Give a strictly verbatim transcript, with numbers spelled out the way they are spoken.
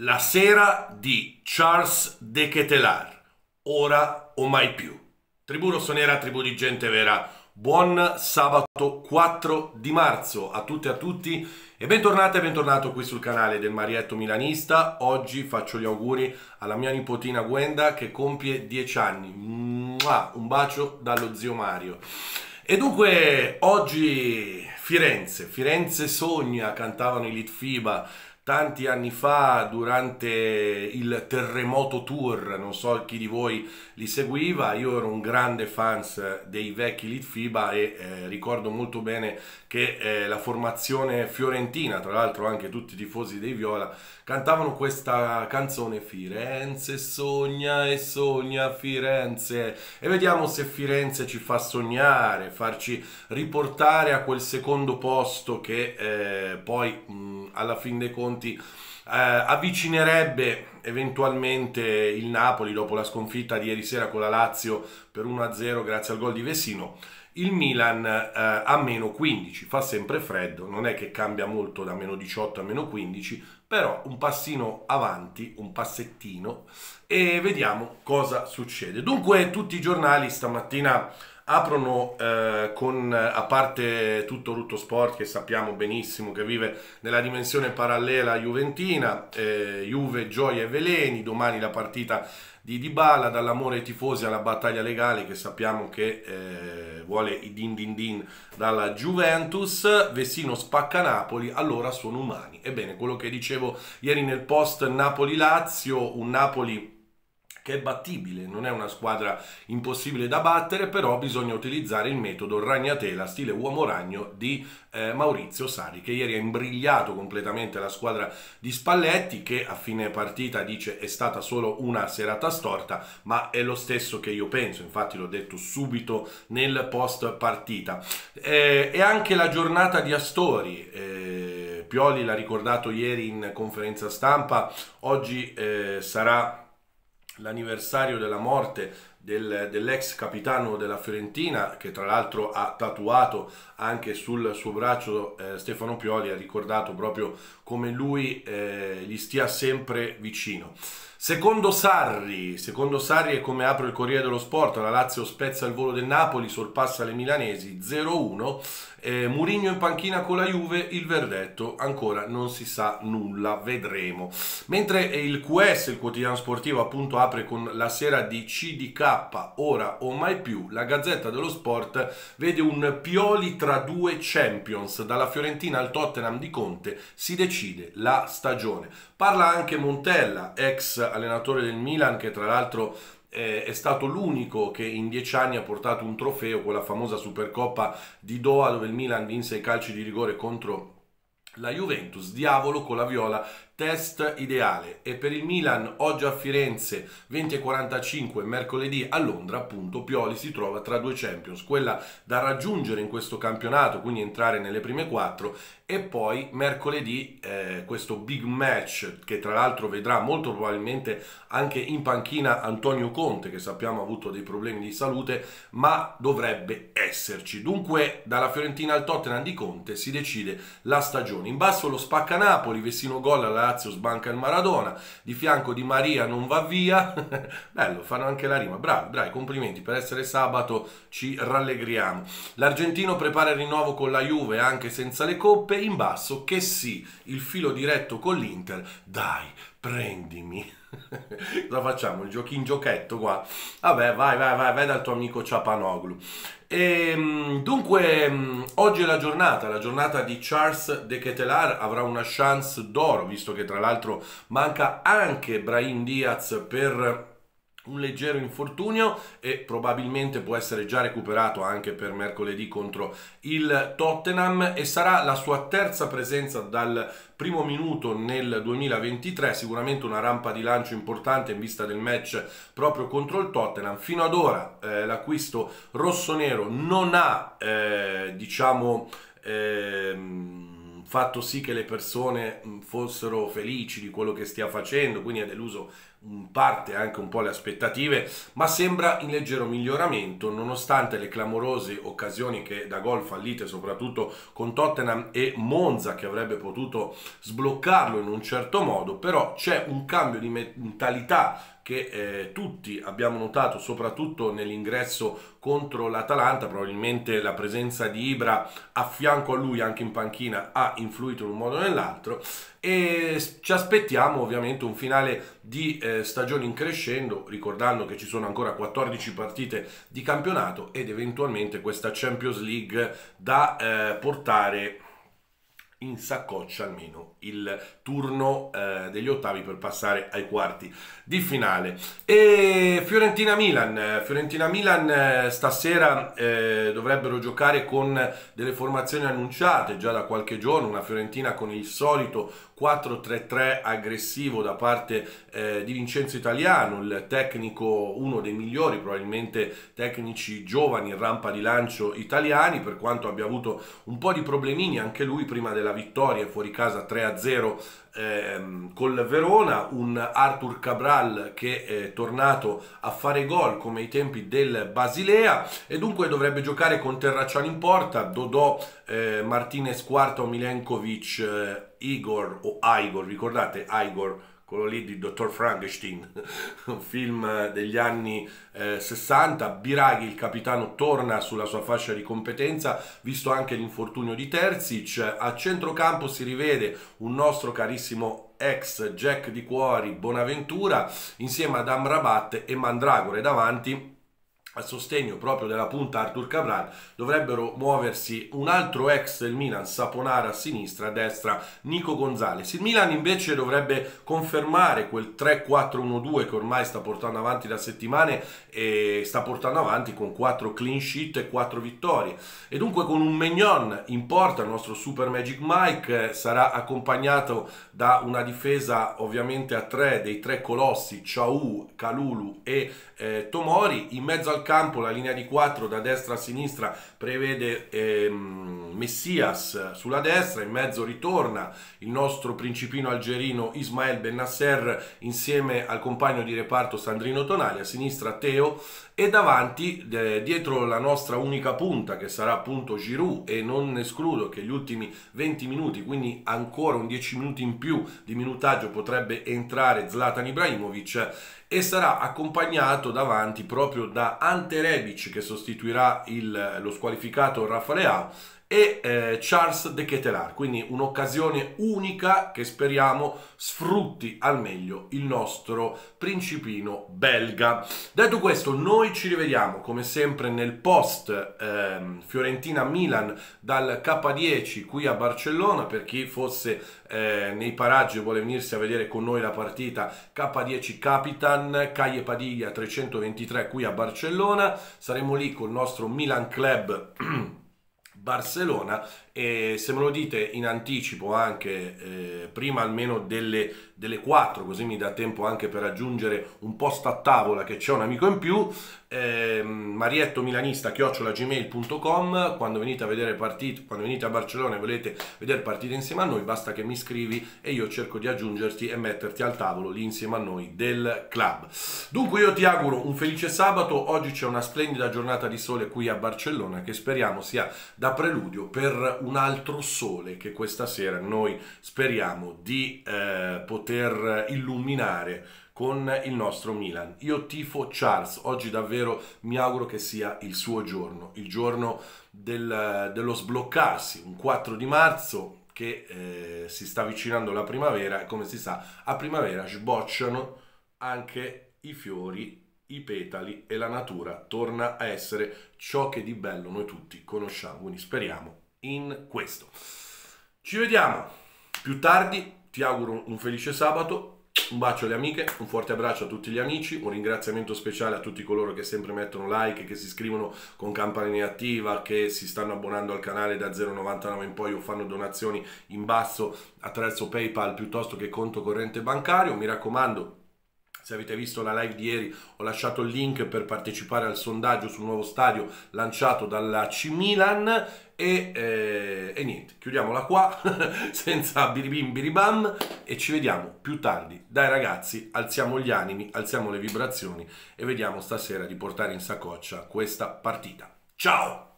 La sera di Charles de Ketelar, ora o mai più. Tribù rossonera, tribù di gente vera, buon sabato quattro di marzo a tutte e a tutti e bentornate e bentornato qui sul canale del Marietto Milanista. Oggi faccio gli auguri alla mia nipotina Gwenda che compie dieci anni. Mua, un bacio dallo zio Mario. E dunque oggi Firenze, Firenze sogna, cantavano i Litfiba tanti anni fa durante il terremoto tour. Non so chi di voi li seguiva, io ero un grande fans dei vecchi Litfiba e eh, ricordo molto bene che eh, la formazione fiorentina, tra l'altro anche tutti i tifosi dei Viola, cantavano questa canzone Firenze sogna e sogna Firenze, e vediamo se Firenze ci fa sognare, farci riportare a quel secondo posto che eh, poi mh, alla fin dei conti eh, avvicinerebbe eventualmente il Napoli dopo la sconfitta di ieri sera con la Lazio per uno a zero grazie al gol di Vecino. Il Milan eh, a meno quindici, fa sempre freddo, non è che cambia molto da meno diciotto a meno quindici, però un passino avanti, un passettino, e vediamo cosa succede. Dunque tutti i giornali stamattina aprono eh, con, a parte tutto Rutto Sport, che sappiamo benissimo che vive nella dimensione parallela juventina, eh, Juve, gioia e veleni, domani la partita di Dybala, dall'amore ai tifosi alla battaglia legale che sappiamo che eh, vuole i din din din dalla Juventus, Vecino spacca Napoli, allora sono umani. Ebbene, quello che dicevo ieri nel post Napoli-Lazio, un Napoli che è battibile, non è una squadra impossibile da battere, però bisogna utilizzare il metodo ragnatela, stile uomo ragno di eh, Maurizio Sarri, che ieri ha imbrigliato completamente la squadra di Spalletti, che a fine partita dice è stata solo una serata storta, ma è lo stesso che io penso, infatti l'ho detto subito nel post partita. Eh, e anche la giornata di Astori, eh, Pioli l'ha ricordato ieri in conferenza stampa, oggi eh, sarà l'anniversario della morte del, dell'ex capitano della Fiorentina, che tra l'altro ha tatuato anche sul suo braccio eh, Stefano Pioli, ha ricordato proprio come lui eh, gli stia sempre vicino. Secondo Sarri, secondo Sarri è come apre il Corriere dello Sport, la Lazio spezza il volo del Napoli, sorpassa le milanesi zero uno, eh, Mourinho in panchina con la Juve, il verdetto ancora non si sa nulla, vedremo. Mentre il Q S, il quotidiano sportivo, appunto apre con la sera di C D K, ora o mai più, la Gazzetta dello Sport vede un Pioli tra due Champions, dalla Fiorentina al Tottenham di Conte si decide la stagione. Parla anche Montella, ex allenatore del Milan, che tra l'altro eh, è stato l'unico che in dieci anni ha portato un trofeo con la famosa Supercoppa di Doha, dove il Milan vinse i calci di rigore contro la Juventus. Diavolo con la Viola, test ideale. E per il Milan oggi a Firenze venti e quarantacinque, mercoledì a Londra, appunto Pioli si trova tra due Champions, quella da raggiungere in questo campionato, quindi entrare nelle prime quattro, e poi mercoledì eh, questo big match che tra l'altro vedrà molto probabilmente anche in panchina Antonio Conte, che sappiamo ha avuto dei problemi di salute, ma dovrebbe esserci. Dunque dalla Fiorentina al Tottenham di Conte si decide la stagione. In basso lo spacca Napoli, Vecino gol, alla Lazio sbanca il Maradona, di fianco Di Maria non va via. Bello, fanno anche la rima, bravi, bravi, complimenti, per essere sabato ci rallegriamo. L'argentino prepara il rinnovo con la Juve anche senza le coppe. In basso che sì, il filo diretto con l'Inter, dai, prendimi. Cosa facciamo? Il giochino giochetto qua? Vabbè, vai, vai, vai, vai dal tuo amico Ciapanoglu. E, dunque, oggi è la giornata, la giornata di Charles de Ketelar, avrà una chance d'oro, visto che tra l'altro manca anche Brahim Diaz per un leggero infortunio e probabilmente può essere già recuperato anche per mercoledì contro il Tottenham, e sarà la sua terza presenza dal primo minuto nel duemilaventitré, sicuramente una rampa di lancio importante in vista del match proprio contro il Tottenham. Fino ad ora eh, l'acquisto rossonero non ha eh, diciamo ehm, fatto sì che le persone fossero felici di quello che stia facendo, quindi ha deluso in parte anche un po' le aspettative, ma sembra in leggero miglioramento nonostante le clamorose occasioni che da gol fallite, soprattutto con Tottenham e Monza, che avrebbe potuto sbloccarlo in un certo modo. Però c'è un cambio di mentalità che eh, tutti abbiamo notato, soprattutto nell'ingresso contro l'Atalanta. Probabilmente la presenza di Ibra a fianco a lui anche in panchina ha influito in un modo o nell'altro, e ci aspettiamo ovviamente un finale di eh, stagione in crescendo, ricordando che ci sono ancora quattordici partite di campionato ed eventualmente questa Champions League da eh, portare in saccoccia almeno il turno eh, degli ottavi per passare ai quarti di finale. E Fiorentina-Milan Fiorentina-Milan eh, stasera eh, dovrebbero giocare con delle formazioni annunciate già da qualche giorno, una Fiorentina con il solito quattro tre tre aggressivo da parte eh, di Vincenzo Italiano, il tecnico, uno dei migliori probabilmente tecnici giovani in rampa di lancio italiani, per quanto abbia avuto un po' di problemini anche lui prima della vittoria fuori casa tre a zero ehm, col Verona. Un Arthur Cabral che è tornato a fare gol come ai tempi del Basilea, e dunque dovrebbe giocare con Terracciano in porta, Dodò, eh, Martinez Quarta, Milenkovic, eh, Igor o Igor, ricordate Igor, quello lì di Dottor Frankenstein, un film degli anni eh, sessanta. Biraghi, il capitano, torna sulla sua fascia di competenza, visto anche l'infortunio di Terzic. A centrocampo si rivede un nostro carissimo ex Jack di Cuori, Bonaventura, insieme ad Amrabat e Mandragora. Davanti, a sostegno proprio della punta Arthur Cabral, dovrebbero muoversi un altro ex del Milan, Saponara a sinistra, a destra Nico Gonzalez. Il Milan invece dovrebbe confermare quel tre quattro uno due che ormai sta portando avanti da settimane, e sta portando avanti con quattro clean sheet e quattro vittorie, e dunque con un Maignan in porta, il nostro Super Magic Mike, sarà accompagnato da una difesa ovviamente a tre dei tre colossi Ciaù, Kalulu e eh, Tomori. In mezzo al campo la linea di quattro da destra a sinistra prevede ehm, Messias sulla destra, in mezzo ritorna il nostro principino algerino Ismael Bennacer insieme al compagno di reparto Sandrino Tonali, a sinistra Teo, e davanti eh, dietro la nostra unica punta che sarà appunto Giroud, e non escludo che gli ultimi venti minuti, quindi ancora un dieci minuti in più di minutaggio, potrebbe entrare Zlatan Ibrahimovic, e sarà accompagnato davanti proprio da Ante Rebic, che sostituirà il, lo squalificato Rafa Leao, e eh, Charles De Ketelaere. Quindi un'occasione unica che speriamo sfrutti al meglio il nostro principino belga. Detto questo, noi ci rivediamo come sempre nel post ehm, Fiorentina-Milan dal K dieci qui a Barcellona. Per chi fosse eh, nei paraggi e vuole venirsi a vedere con noi la partita, K dieci Capitan, Calle Padilla trecentoventitré qui a Barcellona. Saremo lì col nostro Milan Club Barcellona, e se me lo dite in anticipo anche eh, prima almeno delle, delle quattro, così mi dà tempo anche per aggiungere un post a tavola che c'è un amico in più, eh, mariettomilanista chiocciola gmail punto com. Quando venite a vedere partite, quando venite a Barcellona e volete vedere partite insieme a noi, basta che mi scrivi e io cerco di aggiungerti e metterti al tavolo lì insieme a noi del club. Dunque io ti auguro un felice sabato. Oggi c'è una splendida giornata di sole qui a Barcellona, che speriamo sia da preludio per un altro sole che questa sera noi speriamo di eh, poter illuminare con il nostro Milan. Io tifo Charles, oggi davvero mi auguro che sia il suo giorno, il giorno del, dello sbloccarsi, un quattro di marzo che eh, si sta avvicinando la primavera, e come si sa a primavera sbocciano anche i fiori, i petali, e la natura torna a essere ciò che di bello noi tutti conosciamo, quindi speriamo in questo. Ci vediamo più tardi, ti auguro un felice sabato, un bacio alle amiche, un forte abbraccio a tutti gli amici, un ringraziamento speciale a tutti coloro che sempre mettono like, che si iscrivono con campanella attiva, che si stanno abbonando al canale da zero virgola novantanove in poi o fanno donazioni in basso attraverso PayPal piuttosto che conto corrente bancario. Mi raccomando, se avete visto la live di ieri, ho lasciato il link per partecipare al sondaggio sul nuovo stadio lanciato dalla A C Milan, e, eh, e niente, chiudiamola qua senza biribim biribam e ci vediamo più tardi. Dai ragazzi, alziamo gli animi, alziamo le vibrazioni e vediamo stasera di portare in saccoccia questa partita. Ciao!